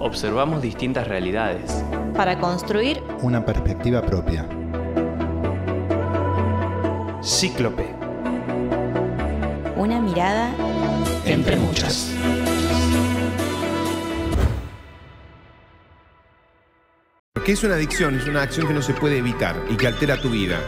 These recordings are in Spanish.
observamos distintas realidades para construir una perspectiva propia. Cíclope. Una mirada entre muchas. ¿Qué es una adicción? Es una acción que no se puede evitar y que altera tu vida.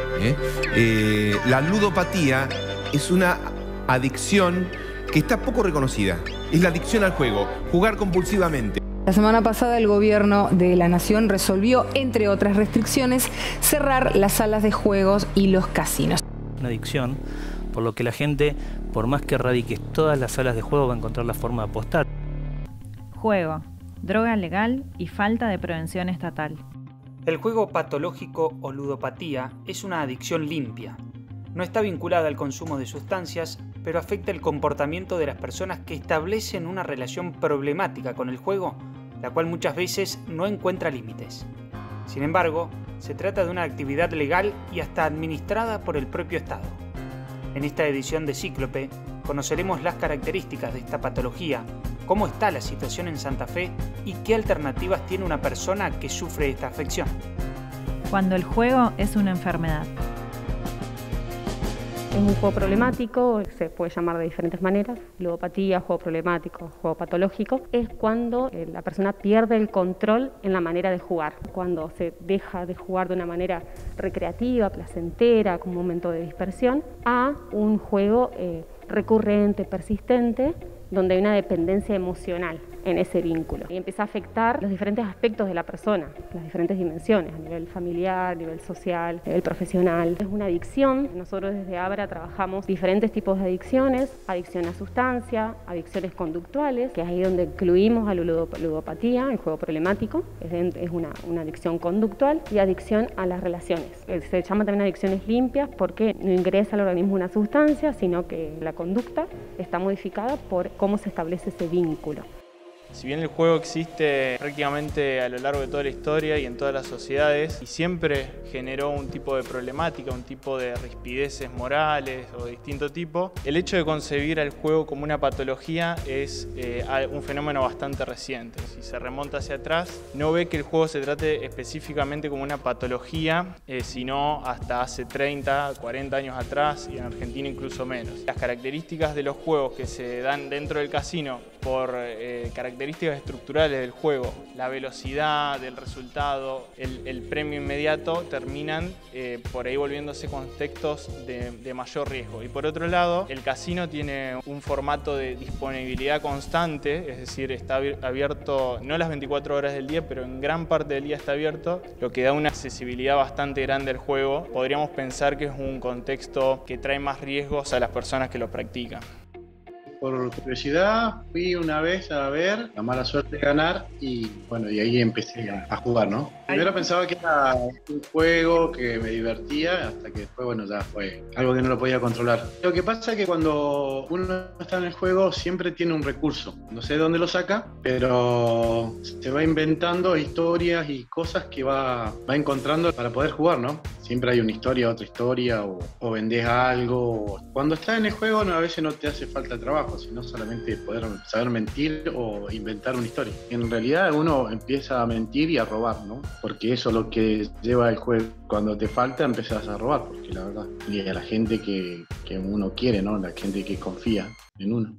La ludopatía es una adicción que está poco reconocida. Es la adicción al juego, jugar compulsivamente. La semana pasada el gobierno de la nación resolvió, entre otras restricciones, cerrar las salas de juegos y los casinos. Una adicción, por lo que la gente, por más que erradiques todas las salas de juego, va a encontrar la forma de apostar. Juego, droga legal y falta de prevención estatal. El juego patológico o ludopatía es una adicción limpia. No está vinculada al consumo de sustancias, pero afecta el comportamiento de las personas que establecen una relación problemática con el juego, la cual muchas veces no encuentra límites. Sin embargo, se trata de una actividad legal y hasta administrada por el propio Estado. En esta edición de Cíclope, conoceremos las características de esta patología, cómo está la situación en Santa Fe y qué alternativas tiene una persona que sufre esta afección. Cuando el juego es una enfermedad. Es un juego problemático, se puede llamar de diferentes maneras, ludopatía, juego problemático, juego patológico. Es cuando la persona pierde el control en la manera de jugar, cuando se deja de jugar de una manera recreativa, placentera, con un momento de dispersión, a un juego recurrente, persistente, donde hay una dependencia emocional en ese vínculo. Y empieza a afectar los diferentes aspectos de la persona, las diferentes dimensiones, a nivel familiar, a nivel social, a nivel profesional. Es una adicción. Nosotros desde Abra trabajamos diferentes tipos de adicciones, adicción a sustancia, adicciones conductuales, que es ahí donde incluimos a la ludopatía, el juego problemático, es una adicción conductual, y adicción a las relaciones. Se llama también adicciones limpias porque no ingresa al organismo una sustancia, sino que la conducta está modificada por cómo se establece ese vínculo. Si bien el juego existe prácticamente a lo largo de toda la historia y en todas las sociedades y siempre generó un tipo de problemática, un tipo de rispideces morales o de distinto tipo, el hecho de concebir al juego como una patología es un fenómeno bastante reciente. Si se remonta hacia atrás, no ve que el juego se trate específicamente como una patología, sino hasta hace 30, 40 años atrás y en Argentina incluso menos. Las características de los juegos que se dan dentro del casino por características estructurales del juego, la velocidad del resultado, el premio inmediato, terminan por ahí volviéndose contextos de mayor riesgo. Y por otro lado, el casino tiene un formato de disponibilidad constante, es decir, está abierto no las 24 horas del día, pero en gran parte del día está abierto, lo que da una accesibilidad bastante grande al juego. Podríamos pensar que es un contexto que trae más riesgos a las personas que lo practican. Por curiosidad fui una vez a ver la mala suerte de ganar y bueno, y ahí empecé a jugar, ¿no? Primero pensaba que era un juego que me divertía, hasta que después, bueno, ya fue algo que no lo podía controlar. Lo que pasa es que cuando uno está en el juego siempre tiene un recurso. No sé de dónde lo saca, pero se va inventando historias y cosas que va encontrando para poder jugar, ¿no? Siempre hay una historia, otra historia, o vendés algo. Cuando estás en el juego a veces no te hace falta trabajo, sino solamente poder saber mentir o inventar una historia. En realidad uno empieza a mentir y a robar, ¿no? Porque eso es lo que lleva el juego. Cuando te falta empezás a robar, porque la verdad, y a la gente que uno quiere, ¿no? La gente que confía en uno.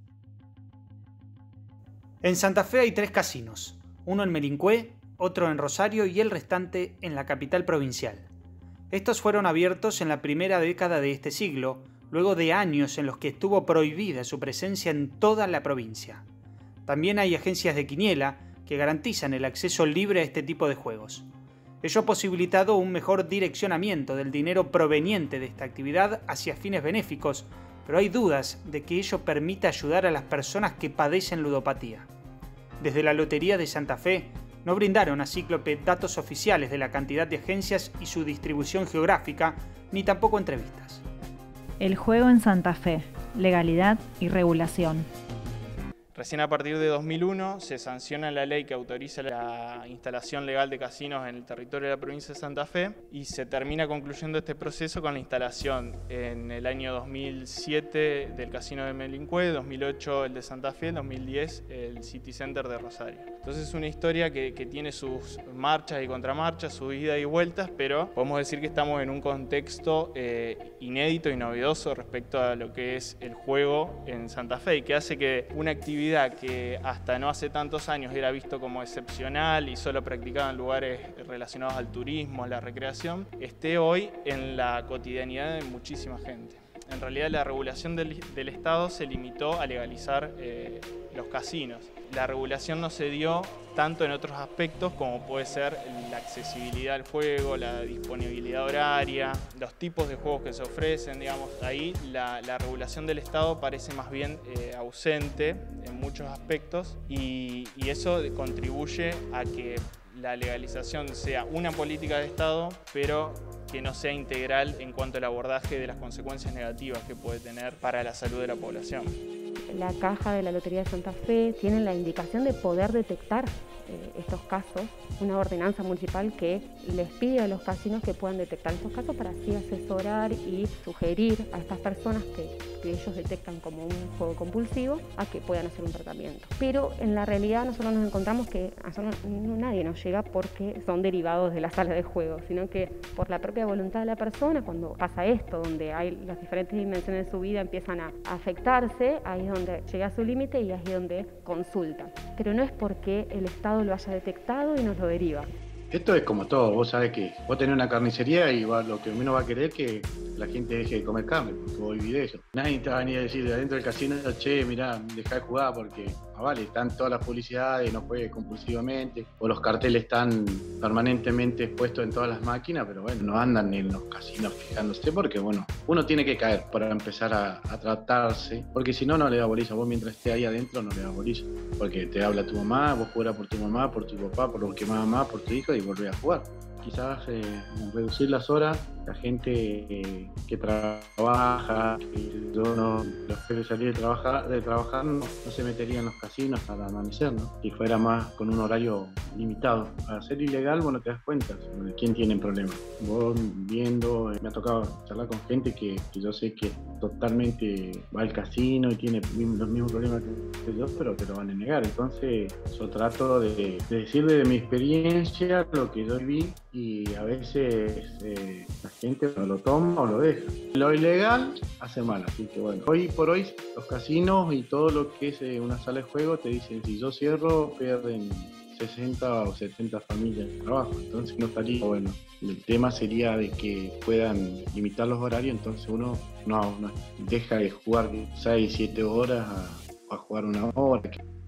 En Santa Fe hay 3 casinos, uno en Melincue, otro en Rosario y el restante en la capital provincial. Estos fueron abiertos en la primera década de este siglo, luego de años en los que estuvo prohibida su presencia en toda la provincia. También hay agencias de quiniela que garantizan el acceso libre a este tipo de juegos. Ello ha posibilitado un mejor direccionamiento del dinero proveniente de esta actividad hacia fines benéficos, pero hay dudas de que ello permita ayudar a las personas que padecen ludopatía. Desde la Lotería de Santa Fe, no brindaron a Cíclope datos oficiales de la cantidad de agencias y su distribución geográfica, ni tampoco entrevistas. El juego en Santa Fe, legalidad y regulación. Recién a partir de 2001 se sanciona la ley que autoriza la instalación legal de casinos en el territorio de la provincia de Santa Fe y se termina concluyendo este proceso con la instalación en el año 2007 del casino de Melincue, 2008 el de Santa Fe, 2010 el City Center de Rosario. Entonces es una historia que tiene sus marchas y contramarchas, sus idas y vueltas, pero podemos decir que estamos en un contexto inédito y novedoso respecto a lo que es el juego en Santa Fe y que hace que una actividad que hasta no hace tantos años era visto como excepcional y solo practicada en lugares relacionados al turismo, a la recreación, esté hoy en la cotidianidad de muchísima gente. En realidad la regulación del Estado se limitó a legalizar los casinos. La regulación no se dio tanto en otros aspectos como puede ser la accesibilidad al juego, la disponibilidad horaria, los tipos de juegos que se ofrecen, digamos. Ahí la regulación del Estado parece más bien ausente en muchos aspectos y eso contribuye a que la legalización sea una política de Estado, pero que no sea integral en cuanto al abordaje de las consecuencias negativas que puede tener para la salud de la población. La caja de la Lotería de Santa Fe tiene la indicación de poder detectar estos casos, una ordenanza municipal que les pide a los casinos que puedan detectar estos casos para así asesorar y sugerir a estas personas que ellos detectan como un juego compulsivo a que puedan hacer un tratamiento. Pero en la realidad nosotros nos encontramos que nadie nos llega porque son derivados de la sala de juego, sino que por la propia voluntad de la persona, cuando pasa esto, donde hay las diferentes dimensiones de su vida empiezan a afectarse, ahí es donde llega a su límite y ahí es donde consulta. Pero no es porque el Estado lo haya detectado y nos lo deriva. Esto es como todo, vos sabés que vos tenés una carnicería y lo que menos va a querer que la gente deje de comer carne, porque vos vivís de eso. Nadie te va a venir a decir de adentro del casino, che, mirá, dejá de jugar porque, vale, están todas las publicidades, no juegues compulsivamente, o los carteles están permanentemente expuestos en todas las máquinas, pero bueno, no andan en los casinos fijándose porque, bueno, uno tiene que caer para empezar a tratarse, porque si no, no le da bolilla. Vos mientras esté ahí adentro no le da bolilla, porque te habla tu mamá, vos jugarás por tu mamá, por tu papá, por lo que más mamá, por tu hijo y volvés a jugar. Quizás reducir las horas, la gente que trabaja, que los que salir de trabajar no se metería en los casinos al amanecer, ¿no? Si fuera más con un horario limitado. Al ser ilegal, bueno, te das cuenta de quién tiene problemas. Vos viendo, me ha tocado charlar con gente que yo sé que totalmente va al casino y tiene los mismos problemas que yo, pero te lo van a negar. Entonces yo trato de decirle de mi experiencia lo que yo vi y a veces la gente no lo toma o lo deja. Lo ilegal hace mal, así que bueno, hoy por hoy los casinos y todo lo que es una sala de juego te dicen si yo cierro pierden 60 o 70 familias de trabajo, entonces no estaría bueno. El tema sería de que puedan limitar los horarios, entonces uno no deja de jugar 6, 7 horas a jugar 1 hora.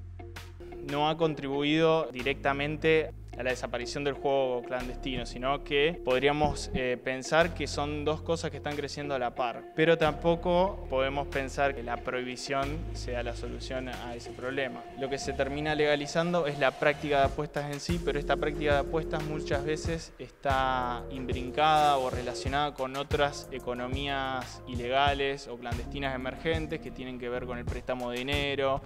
No ha contribuido directamente a la desaparición del juego clandestino, sino que podríamos pensar que son dos cosas que están creciendo a la par, pero tampoco podemos pensar que la prohibición sea la solución a ese problema. Lo que se termina legalizando es la práctica de apuestas en sí, pero esta práctica de apuestas muchas veces está imbrincada o relacionada con otras economías ilegales o clandestinas emergentes que tienen que ver con el préstamo de dinero.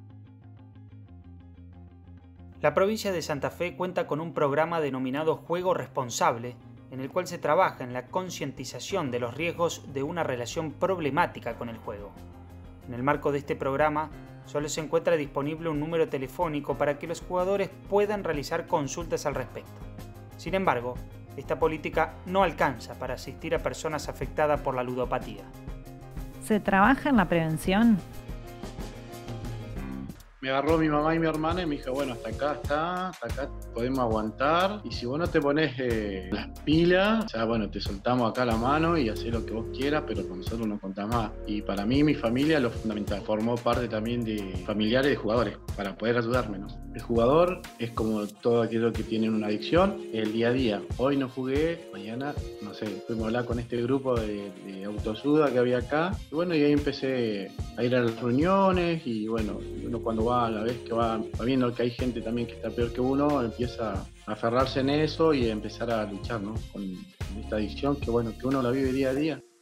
La provincia de Santa Fe cuenta con un programa denominado Juego Responsable, en el cual se trabaja en la concientización de los riesgos de una relación problemática con el juego. En el marco de este programa, solo se encuentra disponible un número telefónico para que los jugadores puedan realizar consultas al respecto. Sin embargo, esta política no alcanza para asistir a personas afectadas por la ludopatía. ¿Se trabaja en la prevención? Me agarró mi mamá y mi hermana y me dijo, bueno, hasta acá podemos aguantar. Y si vos no te pones las pilas, o sea, bueno, te soltamos acá la mano y hacés lo que vos quieras, pero con nosotros no contás más. Y para mí, mi familia, lo fundamental, formó parte también de familiares de jugadores, para poder ayudarme, ¿no? El jugador es como todo aquello que tiene una adicción, el día a día. Hoy no jugué, mañana, no sé, fuimos a hablar con este grupo de autoayuda que había acá. Y bueno, y ahí empecé a ir a las reuniones y bueno, uno cuando va a la vez que va viendo que hay gente también que está peor que uno, empieza a aferrarse en eso y a empezar a luchar, ¿no? Con esta adicción que bueno, que uno la vive día a día.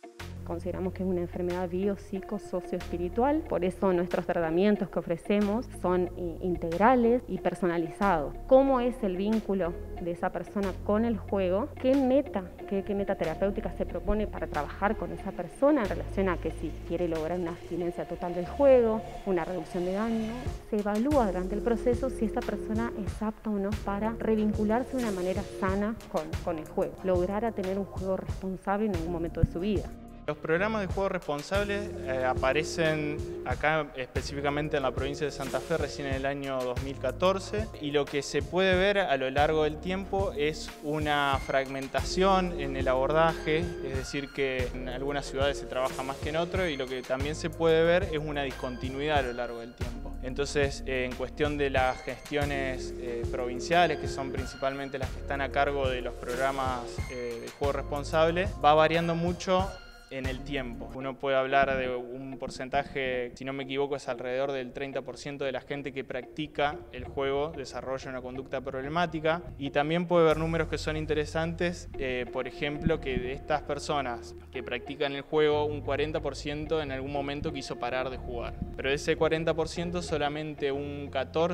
Consideramos que es una enfermedad biopsicosocioespiritual, por eso nuestros tratamientos que ofrecemos son integrales y personalizados. ¿Cómo es el vínculo de esa persona con el juego? ¿Qué meta terapéutica se propone para trabajar con esa persona en relación a que si quiere lograr una abstinencia total del juego, una reducción de daño? Se evalúa durante el proceso si esa persona es apta o no para revincularse de una manera sana con el juego, lograr a tener un juego responsable en algún momento de su vida. Los programas de juego responsables aparecen acá específicamente en la provincia de Santa Fe recién en el año 2014 y lo que se puede ver a lo largo del tiempo es una fragmentación en el abordaje, es decir que en algunas ciudades se trabaja más que en otras y lo que también se puede ver es una discontinuidad a lo largo del tiempo. Entonces, en cuestión de las gestiones provinciales, que son principalmente las que están a cargo de los programas de juego responsable, va variando mucho en el tiempo. Uno puede hablar de un porcentaje, si no me equivoco, es alrededor del 30% de la gente que practica el juego desarrolla una conducta problemática y también puede haber números que son interesantes, por ejemplo, que de estas personas que practican el juego, un 40% en algún momento quiso parar de jugar. Pero de ese 40% solamente un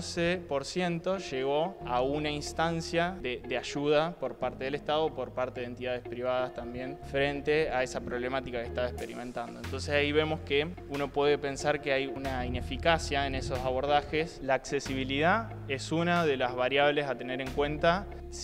14% llegó a una instancia de ayuda por parte del Estado o por parte de entidades privadas también frente a esa problemática que estaba experimentando. Entonces ahí vemos que uno puede pensar que hay una ineficacia en esos abordajes. La accesibilidad es una de las variables a tener en cuenta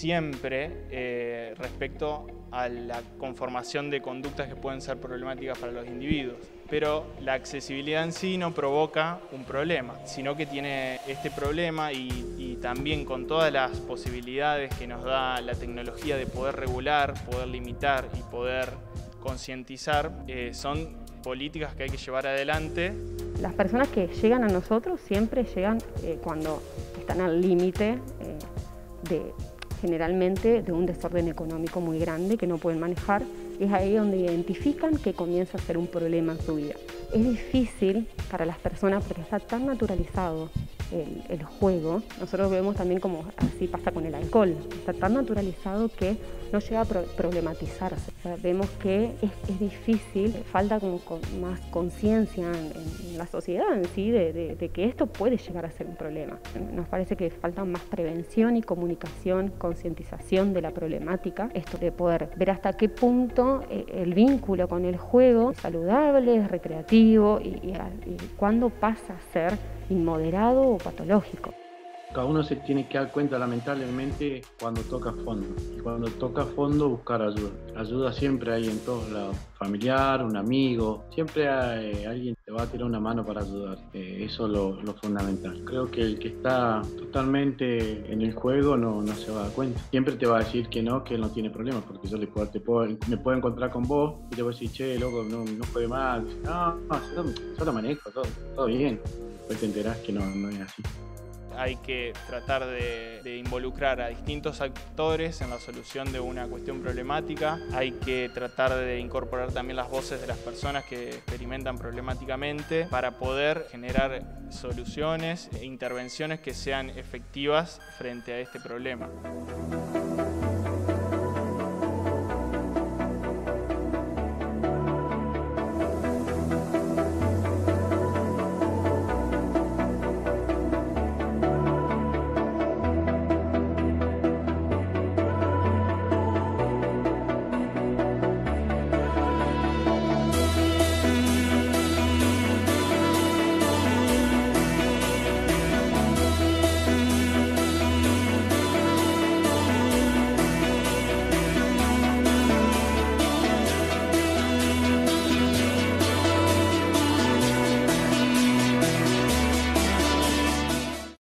siempre respecto a la conformación de conductas que pueden ser problemáticas para los individuos. Pero la accesibilidad en sí no provoca un problema, sino que tiene este problema y también con todas las posibilidades que nos da la tecnología de poder regular, poder limitar y poder concientizar, son políticas que hay que llevar adelante. Las personas que llegan a nosotros siempre llegan cuando están al límite generalmente de un desorden económico muy grande que no pueden manejar. Es ahí donde identifican que comienza a ser un problema en su vida. Es difícil para las personas porque está tan naturalizado el juego. Nosotros vemos también como así pasa con el alcohol. Está tan naturalizado que no llega a problematizarse. O sea, vemos que es difícil, falta como más conciencia en la sociedad en sí de que esto puede llegar a ser un problema. Nos parece que falta más prevención y comunicación, concientización de la problemática. Esto de poder ver hasta qué punto el vínculo con el juego es saludable, es recreativo y cuándo pasa a ser inmoderado o patológico. Cada uno se tiene que dar cuenta, lamentablemente, cuando toca fondo. Y cuando toca fondo, buscar ayuda. Ayuda siempre hay en todos lados. Familiar, un amigo, siempre hay alguien que te va a tirar una mano para ayudar. Eso es lo fundamental. Creo que el que está totalmente en el juego no se va a dar cuenta. Siempre te va a decir que él no tiene problemas, porque yo me puedo encontrar con vos y te voy a decir, che, loco, no juegue más. No, yo lo manejo, todo bien. Después te enterás que no es así. Hay que tratar de involucrar a distintos actores en la solución de una cuestión problemática. Hay que tratar de incorporar también las voces de las personas que experimentan problemáticamente para poder generar soluciones e intervenciones que sean efectivas frente a este problema.